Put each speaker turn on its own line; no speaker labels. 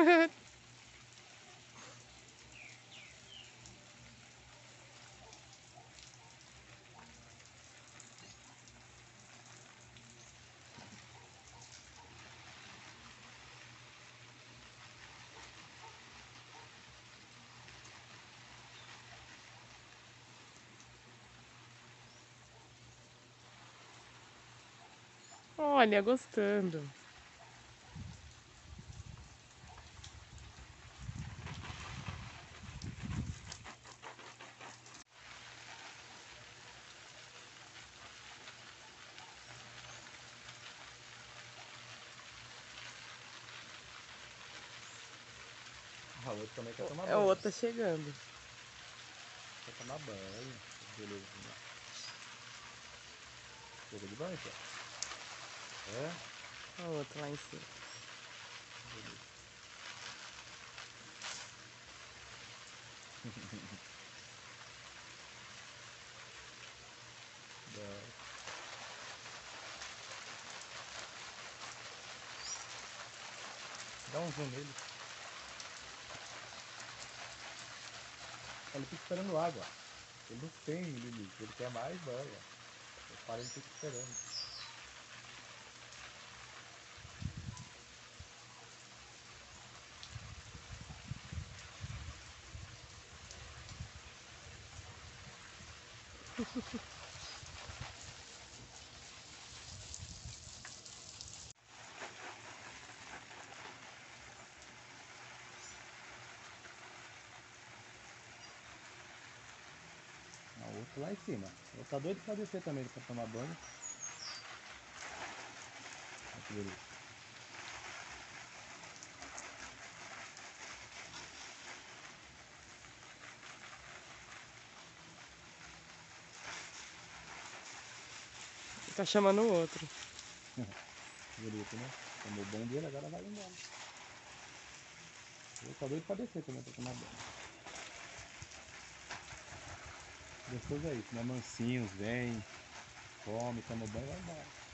Olha, gostando.
A outra também quer tomar
É o
banho.
outro tá chegando.
Quer tomar banho. Belezinha. Chega de banho, pô. É?
O outro lá em cima.
Beleza. Dá um zoom nele. Ele fica esperando água. Ele não tem limite. Ele quer mais banho. Eu paro, ele fica esperando. O outro lá em cima. O outro tá doido pra descer também pra tomar banho. Olha que beleza.
Tá chamando o outro.
Bonito, né? Tomou o banho dele, agora vai embora. O outro tá doido pra descer também pra tomar banho. Gostoso é isso, né? Mansinhos, vem, come, toma banho e vai embora.